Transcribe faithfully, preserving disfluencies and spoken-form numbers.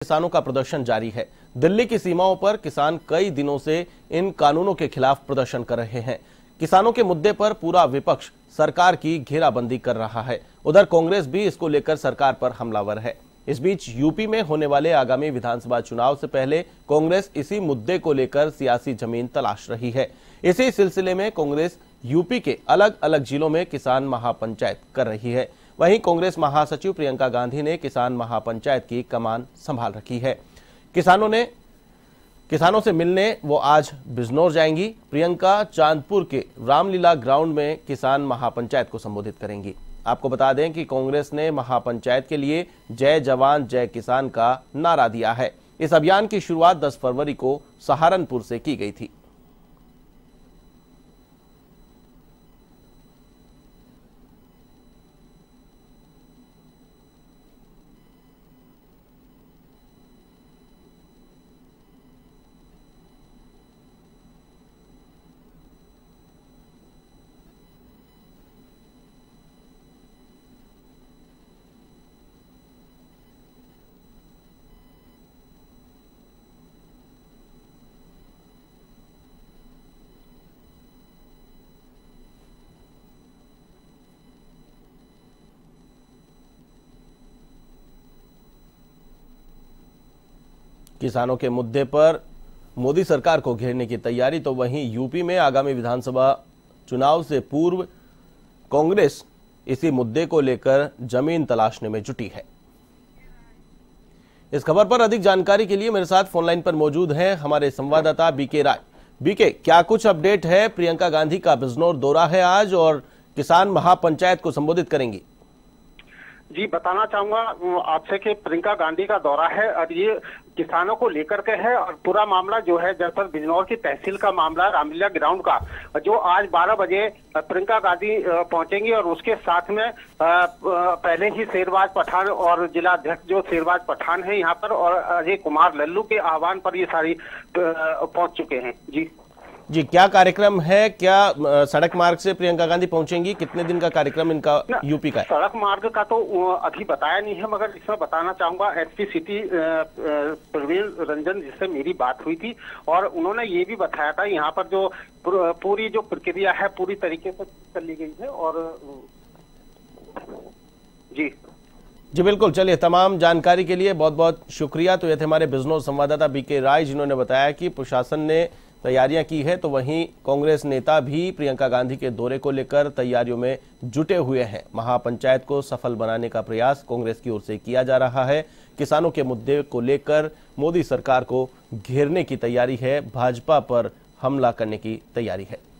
किसानों का प्रदर्शन जारी है। दिल्ली की सीमाओं पर किसान कई दिनों से इन कानूनों के खिलाफ प्रदर्शन कर रहे हैं। किसानों के मुद्दे पर पूरा विपक्ष सरकार की घेराबंदी कर रहा है। उधर कांग्रेस भी इसको लेकर सरकार पर हमलावर है। इस बीच यूपी में होने वाले आगामी विधानसभा चुनाव से पहले कांग्रेस इसी मुद्दे को लेकर सियासी जमीन तलाश रही है। इसी सिलसिले में कांग्रेस यूपी के अलग अलग जिलों में किसान महापंचायत कर रही है। वहीं कांग्रेस महासचिव प्रियंका गांधी ने किसान महापंचायत की कमान संभाल रखी है। किसानों ने किसानों से मिलने वो आज बिजनौर जाएंगी। प्रियंका चांदपुर के रामलीला ग्राउंड में किसान महापंचायत को संबोधित करेंगी। आपको बता दें कि कांग्रेस ने महापंचायत के लिए जय जवान जय किसान का नारा दिया है। इस अभियान की शुरुआत दस फरवरी को सहारनपुर से की गई थी। किसानों के मुद्दे पर मोदी सरकार को घेरने की तैयारी, तो वहीं यूपी में आगामी विधानसभा चुनाव से पूर्व कांग्रेस इसी मुद्दे को लेकर जमीन तलाशने में जुटी है। इस खबर पर अधिक जानकारी के लिए मेरे साथ फोनलाइन पर मौजूद हैं हमारे संवाददाता बीके राय। बीके, क्या कुछ अपडेट है? प्रियंका गांधी का बिजनौर दौरा है आज और किसान महापंचायत को संबोधित करेंगी। जी, बताना चाहूंगा आपसे कि प्रियंका गांधी का दौरा है और ये किसानों को लेकर के है और पूरा मामला जो है दरअसल बिजनौर की तहसील का मामला रामलीला ग्राउंड का, जो आज बारह बजे प्रियंका गांधी पहुंचेंगी और उसके साथ में पहले ही शेरबाज पठान और जिला अध्यक्ष जो शेरबाज पठान है यहाँ पर और अजय कुमार लल्लू के आह्वान पर ये सारी पहुंच चुके हैं। जी जी क्या कार्यक्रम है? क्या सड़क मार्ग से प्रियंका गांधी पहुंचेंगी? कितने दिन का कार्यक्रम इनका यूपी का है? सड़क मार्ग का तो अभी बताया नहीं है, मगर इसमें बताना चाहूंगा एसपी सिटी प्रवीण रंजन जिससे मेरी बात हुई थी और उन्होंने ये भी बताया था यहाँ पर जो पूरी जो प्रक्रिया है पूरी तरीके से चली गई है। और जी जी बिल्कुल, चलिए तमाम जानकारी के लिए बहुत बहुत शुक्रिया। तो ये थे हमारे बिजनौर संवाददाता बीके राय, जिन्होंने बताया कि प्रशासन ने तैयारियां की है, तो वहीं कांग्रेस नेता भी प्रियंका गांधी के दौरे को लेकर तैयारियों में जुटे हुए हैं। महापंचायत को सफल बनाने का प्रयास कांग्रेस की ओर से किया जा रहा है। किसानों के मुद्दे को लेकर मोदी सरकार को घेरने की तैयारी है, भाजपा पर हमला करने की तैयारी है।